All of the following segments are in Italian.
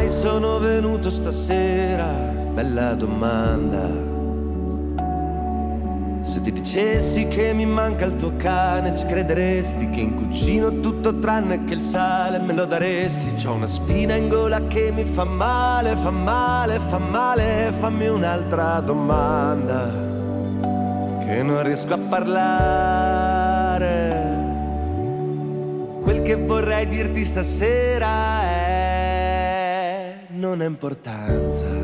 mai sono venuto stasera? Bella domanda. Se ti dicessi che mi manca il tuo cane, ci crederesti che in cucina ho tutto tranne che il sale, me lo daresti. C'ho una spina in gola che mi fa male, fa male, fa male. Fammi un'altra domanda, che non riesco a parlare. Quel che vorrei dirti stasera non ha importanza.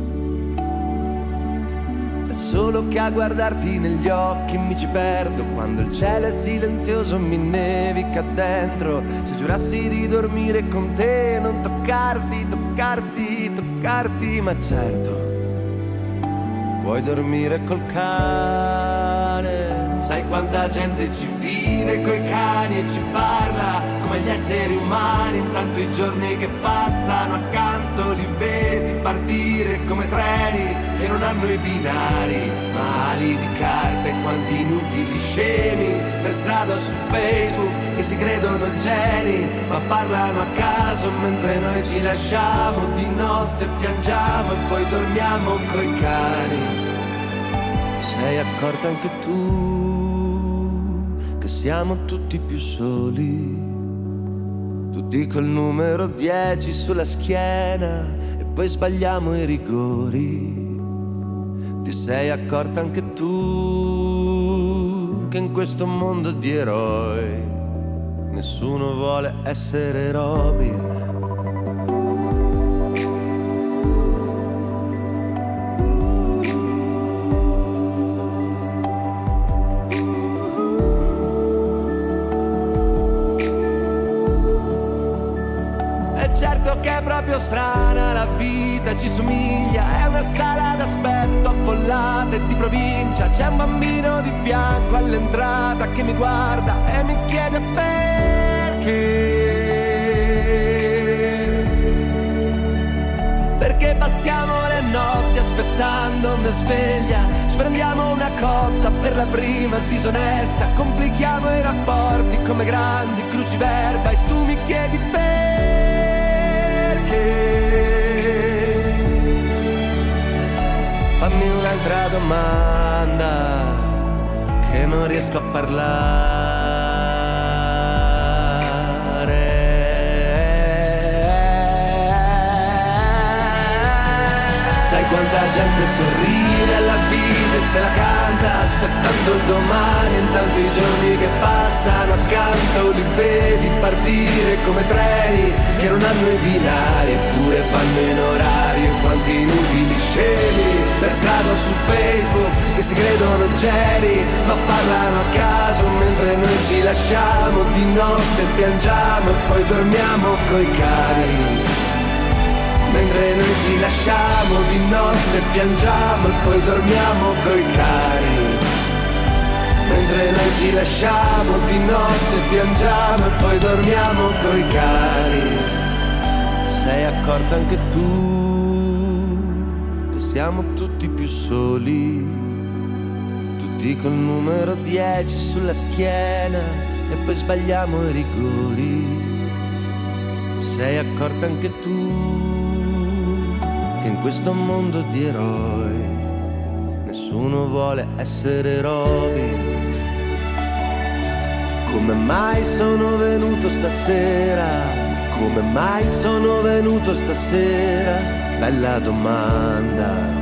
È solo che a guardarti negli occhi mi ci perdo. Quando il cielo è silenzioso mi nevica dentro. Se giurassi di dormire con te, non toccarti, toccarti, toccarti. Ma certo, puoi dormire col cane. Sai quanta gente ci vive coi cani e ci parla come gli esseri umani. Intanto i giorni che passano accanto li vedi partire come treni che non hanno i binari, ma ali di carta e quanti inutili scemi per strada o su Facebook che si credono geni, ma parlano a caso mentre noi ci lasciamo. Di notte piangiamo e poi dormiamo coi cani. Ti sei accorta anche tu che siamo tutti più soli, tutti col numero 10 sulla schiena e poi sbagliamo i rigori. Ti sei accorta anche tu che in questo mondo di eroi nessuno vuole essere Robin. Certo che è proprio strana la vita, ci somiglia, è una sala d'aspetto affollata e di provincia. C'è un bambino di fianco all'entrata che mi guarda e mi chiede perché passiamo le notti aspettando una sveglia. Ci prendiamo una cotta per la prima disonesta, complichiamo i rapporti come grandi cruciverba e tu mi chiedi fammi un'altra domanda, che non riesco a parlare. Sai quanta gente sorride alla vita e se la canta aspettando il domani. Intanto i giorni che passano accanto li vedi partire come treni che non hanno i binari eppure vanno in orario. Quanti inutili scemi per strada o su Facebook che si credono geni, ma parlano a caso mentre noi ci lasciamo. Di notte piangiamo e poi dormiamo coi cani. Mentre noi ci lasciamo, di notte piangiamo e poi dormiamo coi cani. Mentre noi ci lasciamo, di notte piangiamo e poi dormiamo coi cani. Ti sei accorta anche tu che siamo tutti più soli, tutti col numero 10 sulla schiena e poi sbagliamo i rigori. Ti sei accorta anche tu che in questo mondo di eroi nessuno vuole essere Robin. Come mai sono venuto stasera? Come mai sono venuto stasera? Bella domanda.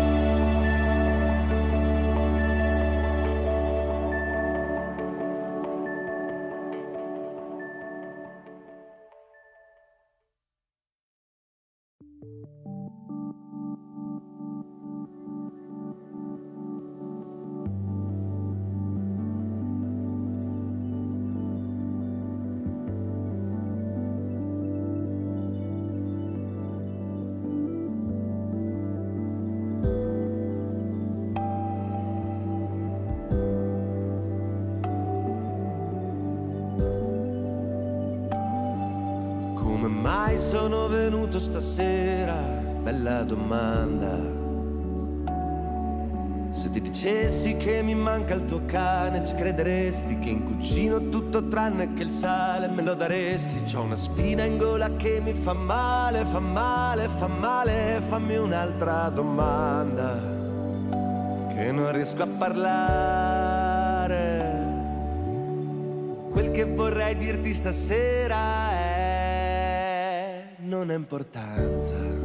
Come mai sono venuto stasera? Bella domanda. Se ti dicessi che mi manca il tuo cane, ci crederesti che in cucino tutto tranne che il sale me lo daresti. C'ho una spina in gola che mi fa male, fa male, fa male. Fammi un'altra domanda, che non riesco a parlare. Quel che vorrei dirti stasera è: non ha importanza.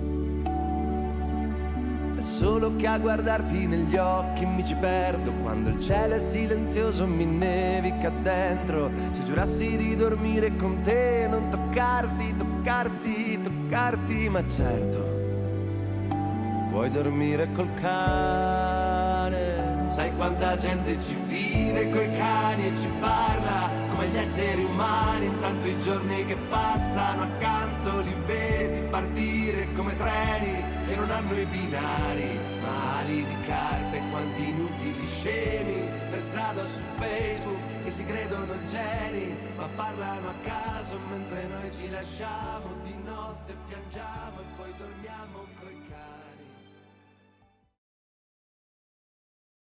È solo che a guardarti negli occhi mi ci perdo. Quando il cielo è silenzioso mi nevica dentro. Se giurassi di dormire con te, non toccarti, toccarti, toccarti. Ma certo, vuoi dormire col cane. Sai quanta gente ci vive coi cani e ci parla come gli esseri umani. Intanto i giorni che passano accanto li vedi partire come treni che non hanno i binari, ma ali di carta. E quanti inutili scemi per strada o su Facebook che si credono geni, ma parlano a caso mentre noi ci lasciamo. Di notte piangiamo e poi dormiamo coi cani.